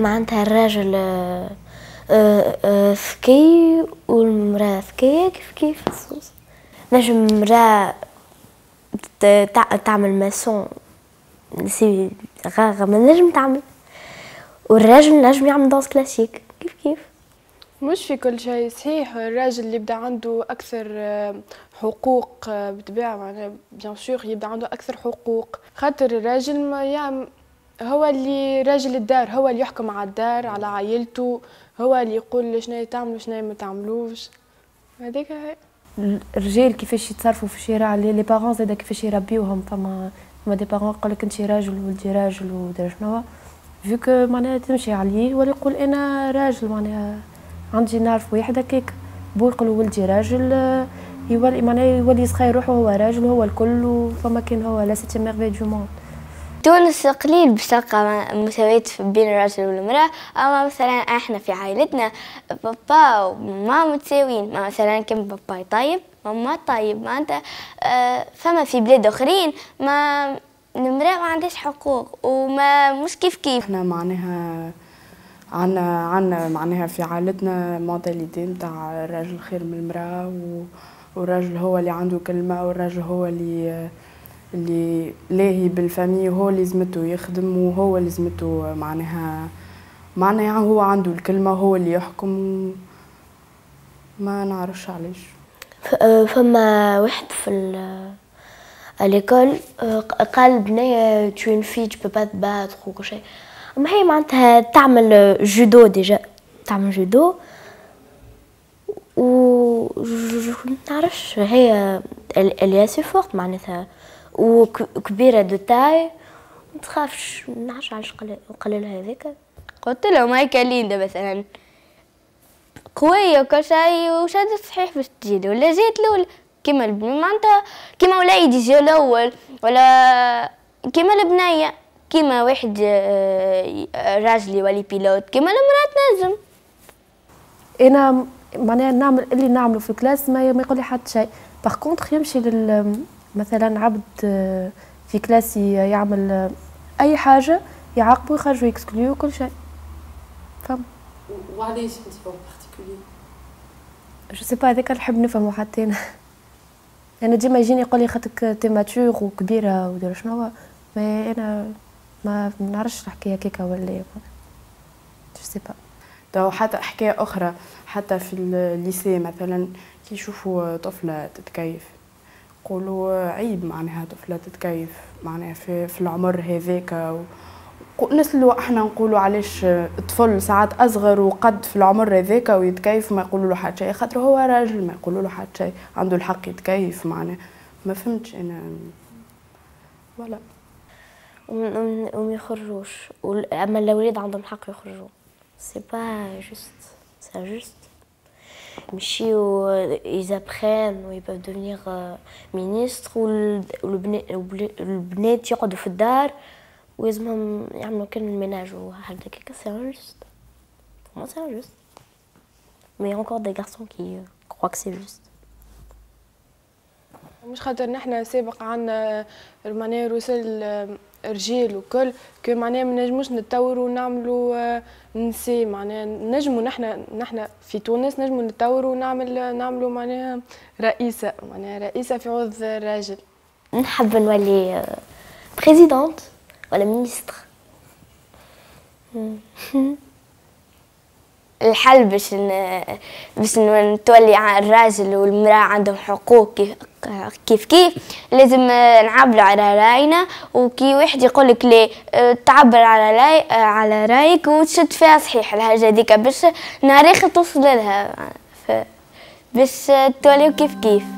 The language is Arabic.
معناتها الراجل ذكي والمرأة ذكية كيف الصوص. نجم مرأة تعمل ماسون سي غاغة ما نجم تعمل، والراجل نجم يعمل دانس كلاسيك كيف. مش في كل شيء صحيح. الراجل اللي يبدا عنده اكثر حقوق بالطبيعه معناها بيان سور يبدا عنده اكثر حقوق، خاطر الراجل ما يعني هو اللي راجل الدار، هو اللي يحكم على الدار على عائلته، هو اللي يقول شنو تعملوا شنو ما تعملوش. هذيك هي الرجال كيفاش يتصرفوا في الشارع، لي بارون زادا كيفاش يربيوهم. فما دي بارون يقول لك انت راجل ولدي راجل ودار شنو فيك معناها تمشي عليه ولا يقول انا راجل معناها عندي نعرف واحد هكاك بو يقول ولدي راجل يولي معناها يولي صغير روحه هو راجل هو الكل. فما كان هو لا سيتي ميرفي دو موند. تونس قليل باش تلقى مساواة بين الرجل والمرأة، أما مثلا احنا في عائلتنا بابا وماما متساويين. مثلا كان بابا طيب ماما طيب معناتها. فما في بلاد اخرين ما المرأة ما عندهاش حقوق وما مش كيف. احنا معناها عنا معناها في عائلتنا مونتاليتي نتاع الراجل خير من المرأة، والراجل هو اللي عنده كلمة، والراجل هو اللي لاهي بالفامي، وهو اللي لازمته يخدم، وهو اللي لازمته معناها هو عنده الكلمة، هو اللي يحكم. ما نعرفش علاش. فما واحد في اليكول قال بنية tu es une fille tu peux pas te battre وكل شيء، اما هي معناتها تعمل جودو ديجا، تعمل جودو و نعرفش هي اللي سي فورت معناتها وكبيره دو تاي ما تخافش. ما نعرفش علاش قال لها هذاك. قلت له مايكا ليندا مثلا قويه وكل شيء وشادت صحيح باش تجي ولا جات الاولى كيما معناتها كيما وليدي جا الاول ولا كيما البنيه كيما واحد راجل يولي بيلوت كيما المراه تنجم. انا معناها نعمل اللي نعمله في الكلاس ما يقول لي حتى شيء. باغ كونطخ يمشي مثلا عبد في كلاسي يعمل اي حاجه يعاقبوا يخرجوا يكسكليو وكل شيء. فهم وعلاش انت بارتيكولي جو سي با هذاك نحب نفهمه حتى انا ديما يجيني يقول لي خاطرك تي ماتور وكبيره ودير شنو، ما انا ما نعرفش الحكايه كيكا ولا جو سي با. تو حتى حكايه اخرى حتى في الليسي مثلا كي يشوفوا طفله تتكيف يقولوا عيب معناها طفله تتكيف معناها في العمر هذاك. نسلوا احنا نقولوا علاش الطفل ساعات اصغر وقد في العمر هذاك ويتكيف ما يقولوا له حتى شيء، خاطر هو راجل ما يقولوا له حتى شيء، عنده الحق يتكيف معناها. ما فهمتش انا ولا وما يخرجوش، اما الاولاد عندهم الحق يخرجوا. سي با جوست سي جوست يمشيو يزابخان ويبقى ديفنيغ مينيستر والبنات يقعدوا في الدار ويلزمهم يعملوا كل الميناج وحاجه كيكا. سي جوست moi c'est injuste mais il y a encore des garçons qui croient que c'est juste. مش خاطر نحنا سابق عنا معناها رسل رجال وكل كي معناها ما نجموش نتطوروا ونعملوا نساء. معناها نجموا نحنا في تونس نجموا نتطوروا ونعملوا معناها رئيسه في عوض الراجل. نحب نولي بريزيدونت ولا مينيستر. الحل باش نتولي الراجل والمراه عندهم حقوق كيف لازم نعبروا على راينا، وكي واحد يقول لك لي تعبر على رايك وتشد فيها صحيح الحاجه هذيك باش نهار اخر توصل لها باش توليو كيف